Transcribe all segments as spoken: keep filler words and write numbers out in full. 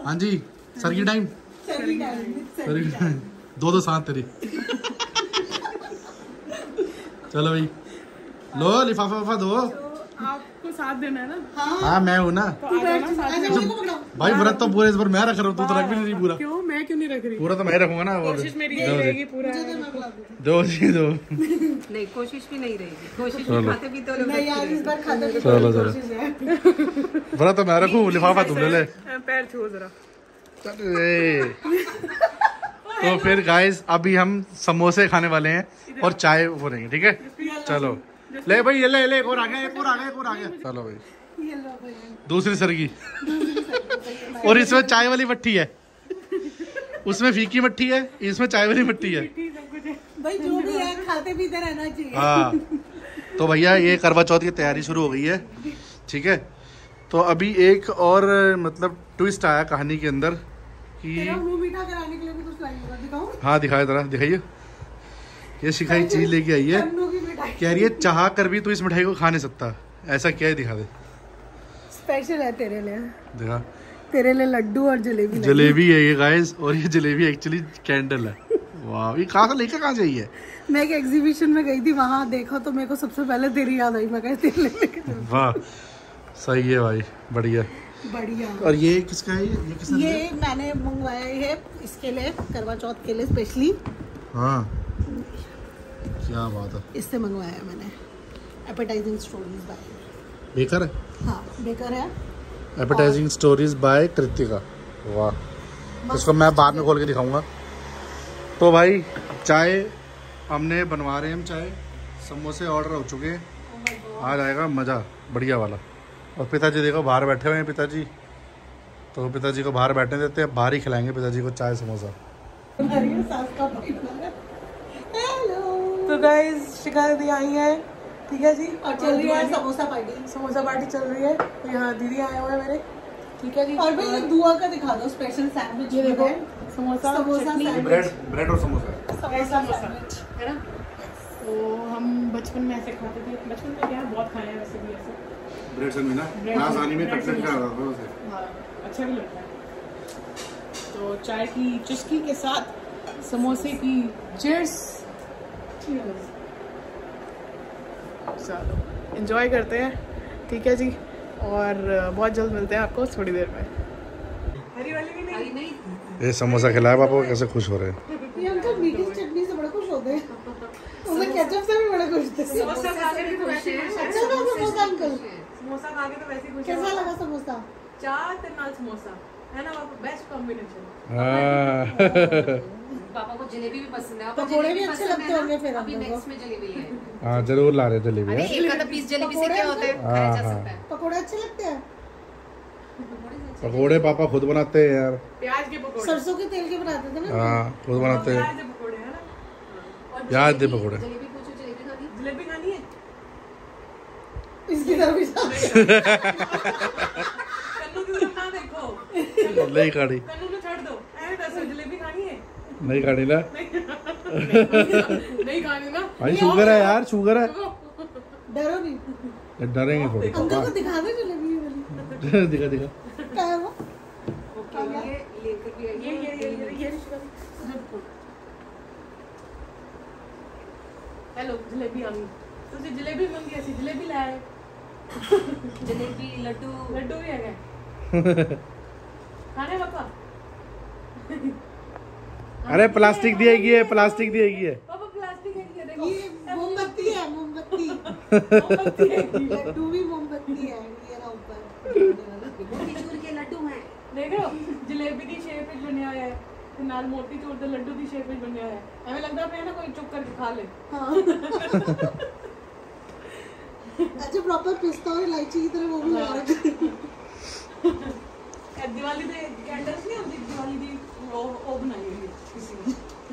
हाँ जी सर की टाइम दो दो साथ तेरी। चलो भाई लो लिफाफा वफा दो। आपको साथ देना है ना? हाँ, हाँ मैं हूँ ना। तो आ जाना साथ। भाई व्रत तो पूरे इस बार मैं रख रहा हूँ, तू तो रख भी नहीं रही पूरा। क्यों मैं क्यों नहीं रख रही? पूरा तो मैं रखूंगा ना। कोशिश मेरी यही रहेगी पूरा। दो जी दो। नहीं कोशिश भी नहीं रहेगी, कोशिश खाते भी तो नहीं यार, इस बार खाते भी चलो चलो व्रत तो मैं रखूँ, लिफाफा तुम ले ले। पैर छुओ जरा। तो फिर गाइस अभी हम समोसे खाने वाले हैं और चाय बोलेंगे, ठीक है? चलो ले भाई ये ले ले, एक और आ गया, एक और आ गया, एक और आ गया। चलो भाई दूसरी सर की। और इसमें चाय वाली मट्ठी है, उसमें फीकी मट्ठी है, इसमें चाय वाली मट्ठी है। भाई जो भी है खाते पीते रहना चाहिए। हाँ तो भैया ये करवा चौथ की तैयारी शुरू हो गई है, ठीक है? तो अभी एक और मतलब ट्विस्ट आया कहानी के अंदर कि मुंह मीठा कराने के लिए भी कुछ लगेगा, दिखाऊं? हाँ दिखाए जरा, दिखाइए। ये शिखाई चीज लेके आई है, कह रही है चाह कर भी तू इस मिठाई को खा नहीं सकता। ऐसा क्या है, दिखा दे। स्पेशल है तेरे लिए, दिखा। तेरे लिए लड्डू और जलेबी। जलेबी है ये गाइस, और ये जलेबी एक्चुअली कैंडल है। वाह, ये कहाँ से लेकर कहाँ से आई है? मैं एक एग्जीबिशन में गई थी, वहाँ देखा तो मेरे को सबसे पहले तेरी याद आई। मैं कहती वाह सही है भाई, बढ़िया बढ़िया। और ये किसका है? ये किसने? ये मैंने मंगवाया है इसके लिए, करवा चौथ के लिए स्पेशली। हाँ क्या बात है, इससे मंगवाया है मैंने। एपेटाइजिंग स्टोरीज बाय बेकर है। हाँ बेकर है। Appetising stories by Kritika. वाह, इसको मैं बाद में खोल के दिखाऊंगा। तो भाई चाय हमने बनवा रहे हैं, हम चाय समोसे ऑर्डर हो चुके हैं, आ जाएगा मज़ा बढ़िया वाला। और पिताजी देखो बाहर बैठे हुए हैं पिताजी, तो पिताजी को बाहर बैठने देते हैं, बाहर ही खिलाएंगे पिताजी को चाय समोसा। तो गाइस शिखा दीदी आई है, ठीक है जी, और चल रही है समोसा पार्टी। समोसा पार्टी चल रही है। तो यहाँ दीदी आए हुए हैं मेरे, ठीक है जी। और भाई ये दुआ का दिखा दो, स्पेशल सैंडविच। ये देखो समोसा समोसा ब्रेड ब्रेड और समोसा समोसा सैंडविच है ना। तो हम बचपन में ऐसे खाते थे, बचपन में क्या बहुत खाए हैं वैसे भी ऐसे ब्रेड से ना आसानी में कटलेट का आता था उसे। हाँ अच्छा भी लगता है। तो चाय की चुस्की के साथ समोसे की चीयर्स। चलो एंजॉय करते हैं, ठीक है जी। और बहुत जल्द मिलते हैं आपको थोड़ी देर में। हरी वाली भी नहीं, नहीं। ये समोसा खिलाया पापा को, कैसे खुश हो रहे हैं। ये अंकल मीठी चटनी से बड़े खुश होते हैं, उन्हें केचप से भी बड़े खुश थे। समोसा खा के भी खुश हैं। अच्छा था समोसा अंकल, समोसा खा के तो वैसे खुश। कैसा लगा समोसा? चाय के नाल समोसा है ना, बेस्ट कॉम्बिनेशन। पापा को जलेबी भी पसंद है, पकोड़े भी अच्छे लगते होंगे फिर अभी नेक्स्ट में जलेबी है। हाँ जरूर ला रहे जलेबी। अरे एक आधा पीस जलेबी से क्या होता है, खाया जा सकता है। पकोड़े अच्छे लगते हैं। पकोड़े पापा खुद बनाते हैं यार, प्याज के पकोड़े, सरसों के तेल के बनाते थे ना। हाँ खुद बनाते हैं। प्याज के पकोड़े है ना। याद दे पकोड़े। जलेबी पूछो, जलेबी खानी? जलेबी खानी है इसकी तरफ भी कन्नू की तरफ ना देखो। नहीं खाड़ी, कन्नू को छोड़ दो, ऐसे दस जलेबी खानी है। नहीं खाड़ी ना। नहीं खानी ना भाई शुगर है यार, शुगर है। डरो नहीं, डरेंगे थोड़ी। अंकल को दिखा दो जलेबी वाली। दिखा दिखा क्या है वो? ये लेकर भी आई ये ये ये ये ये हेलो जलेबी आ गई। तुझे जलेबी मंगी, ऐसी जलेबी लाए। जलेबी लड्डू लड्डू भी आ गए खाने पापा। अरे प्लास्टिक दिएगी है, प्लास्टिक दिएगी है। पापा प्लास्टिक है, ये देखो ये मोमबत्ती है, मोमबत्ती। मोमबत्ती है। लड्डू भी मोमबत्ती है, ये ना ऊपर। मोती चूर के लड्डू हैं। देखो जलेबी दी शेप में बने हुए है, ते नाल मोती चूर दे लड्डू दी शेप में बने हुए है। हमें लगदा पे ना कोई चुप करके खा ले। हाँ अच्छा प्रॉपर पिस्ता और इलायची की तरह वो भी लगा रखा। दिवाली दे कैंडल्स नहीं होती, दिवाली दी वो वो बनाई हुई है किसी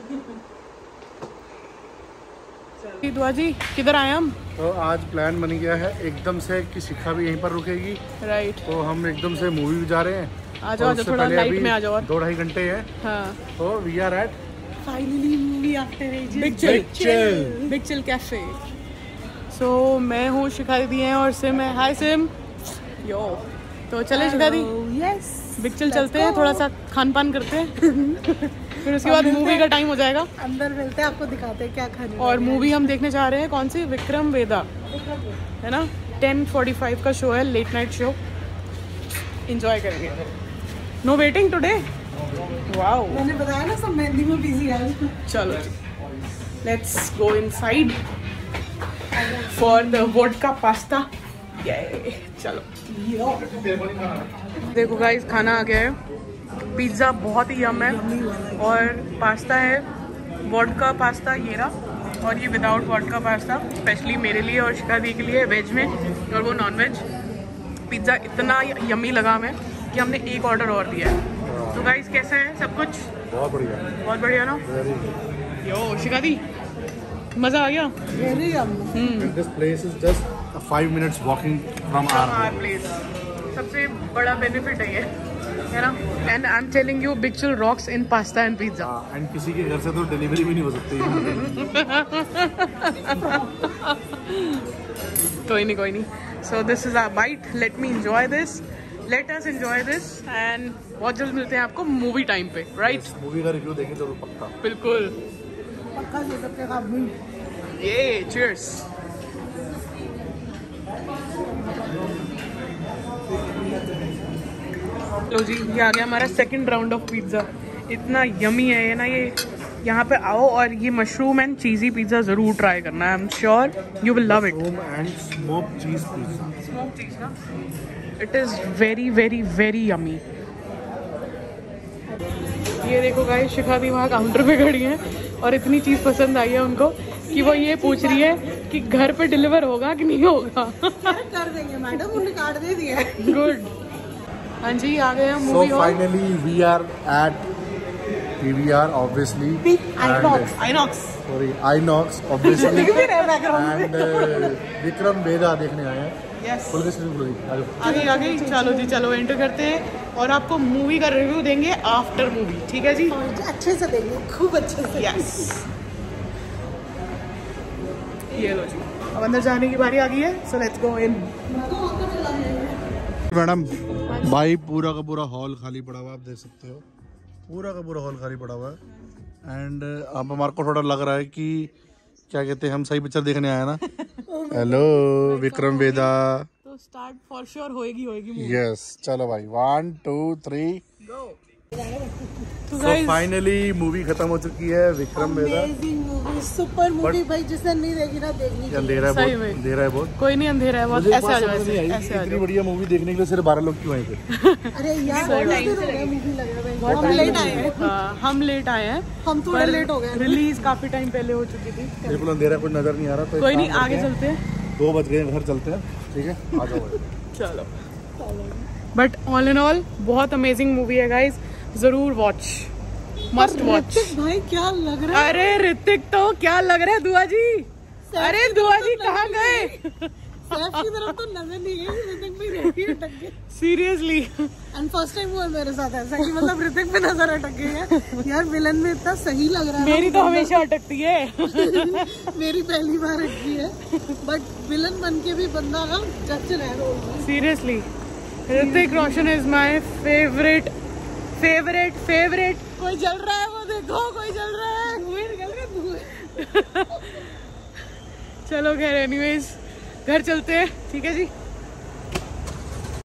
ने। दुआ जी किधर आए हम? तो आज प्लान बन गया है एकदम से कि शिखा भी यहीं पर रुकेगी, राइट। तो हम एकदम से मूवी भी जा रहे हैं। आ जाओ, आज थोड़ा लाइट में आ जाओ। दो ढाई घंटे हैं। हाँ तो we are at finally movie after ages, big chill, big chill cafe. So मैं हूँ शिखा दीदी हैं और सिम है। हाय सिम। यो तो चले शिखा दी। यस बिक्चल चलते हैं, थोड़ा सा खान पान करते हैं फिर उसके बाद मूवी का टाइम हो जाएगा। अंदर मिलते हैं, आपको दिखाते हैं क्या खाने। और मूवी हम देखने जा रहे हैं कौन सी, विक्रम वेदा है ना। टेन फोर्टी फाइव का शो है, लेट नाइट शो, एंजॉय करेंगे। No waiting today. वाओ, मैंने बताया ना सब मेहंदी में बिजी है। चलो let's go inside for the vodka pasta. चलो देखो गाइस, खाना आ गया है। पिज्ज़ा बहुत ही यम है और पास्ता है वोडका पास्ता ये रहा, और ये विदाउट वोडका पास्ता स्पेशली मेरे लिए और शिखा दी के लिए वेज में, और वो नॉन वेज। पिज़्ज़ा इतना यम्मी लगा हमें कि हमने एक ऑर्डर और दिया है। तो गाइस कैसा है सब कुछ? बहुत बढ़िया, बहुत बढ़िया ना। यो शिखा दी, मज़ा आ गया। Very yummy. This place is just five minutes walking from our place. सबसे बड़ा बेनिफिट है ये, है ना। And I am telling you, victual rocks in pasta and pizza. And किसी के घर से तो डिलीवरी भी नहीं हो सकती कोई नहीं कोई नहीं। So this is our bite, let me enjoy this, let us enjoy this, and बहुत जल्द मिलते हैं आपको मूवी टाइम पे, राइट? मूवी का रिव्यू देखें तो पक्का, बिल्कुल पक्का से सबके साथ। ये चीयर्स। लो जी, ये आ गया हमारा सेकंड राउंड ऑफ पिज्ज़ा। इतना यमी है ये ना ये। यहाँ पे आओ और ये मशरूम एंड चीज़ी पिज़्ज़ा ज़रूर ट्राई करना है। I am sure you will love it. And smoke cheese pizza, smoke cheese ना, it is very very very yummy. ये देखो गाइस, शिखा दी वहाँ काउंटर पे खड़ी है और इतनी चीज़ पसंद आई है उनको कि वो ये पूछ रही है कि घर पे डिलीवर होगा कि नहीं होगा। कर देंगे मैडम, उन्होंने कार्ड दे दिया है। गुड। हाँ जी, आ गए हम so movie hall. finally we are at P V R obviously Inox, Inox. sorry Inox obviously दिख भी रहा है background and uh, Vikram Vedha देखने आए हैं। यस, खुल के स्क्रीन खुल गई, आ जाओ। आगे आगे चलो जी, चलो एंटर करते हैं और आपको मूवी का रिव्यू देंगे आफ्टर मूवी, ठीक है जी? अच्छे से देंगे, खूब अच्छे से। यस, ये लो जी, अब अंदर जाने की बारी आ गई है। So let's go in. Madam भाई, पूरा का पूरा हॉल खाली पड़ा हुआ है, आप देख सकते हो पूरा का पूरा हॉल खाली पड़ा हुआ है। एंड अब हमारे को थोड़ा लग रहा है कि क्या कहते हैं, हम सही पिक्चर देखने आए ना। हेलो विक्रम वेदा। तो स्टार्ट फॉर श्योर होएगी होएगी मूवी। यस, चलो भाई, वन टू थ्री गो। तो फाइनली मूवी खत्म हो चुकी है, Vikram Vedha. Amazing movie, super movie भाई, जिसने नहीं देखी ना देखनी चाहिए। अंधेरा है सही बहुत, में। अंधेरा है बहुत। कोई नहीं, अंधेरा है बहुत। मुझे ऐसे आ बात जाओ, समझ नहीं ऐसे आई, ऐसे आ इतनी जाओ। बढ़िया मूवी देखने के लिए सिर्फ बारह लोग क्यों आए थे? अरे यार बहुत लेट हो गया, मूवी लग रहा है। हम लेट आए हैं, हाँ, हम लेट आए हैं, हम थोड़ा लेट हो गए। रिलीज काफी टाइम पहले हो चुकी थी। बिल्कुल अंधेरा, कुछ नजर नहीं आ रहा। तो कोई नहीं, आगे चलते हैं। दो बज गए, घर चलते हैं, ठीक है? आ जाओ भाई। चलो, बट ऑल इन ऑल बहुत अमेजिंग मूवी है गाइज, जरूर वॉच, मस्ट वॉच। भाई क्या लग रहा है? अरे ऋतिक तो क्या लग रहा है, दुआ जी। अरे दुआ जी कहाँ गए? सैफ की तरफ तो नजर नहीं गई, ऋतिक भी रेडी अटक गए। सीरियसली, एंड फर्स्ट टाइम हुआ मेरे साथ ऐसा कि मतलब ऋतिक पे नजर अटक गई है। यार विलन में इतना सही लग रहा है। मेरी तो हमेशा अटकती है। मेरी पहली बार अटकी है, बट विलन बन के भी बंदा ना जच रहा है रोल में। Seriously, Hrithik Roshan is my favourite favourite favourite. कोई जल रहा है, वो देखो कोई जल रहा है, धुएं निकल रहे धुएं। चलो खैर, एनीवेज घर चलते हैं, ठीक है जी।